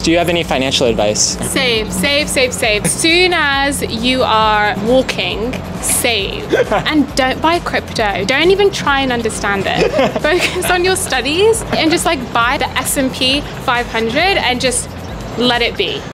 Do you have any financial advice? Save, save, save, save. Soon as you are walking, save. And don't buy crypto. Don't even try and understand it. Focus on your studies and just like buy the S&P 500 and just let it be.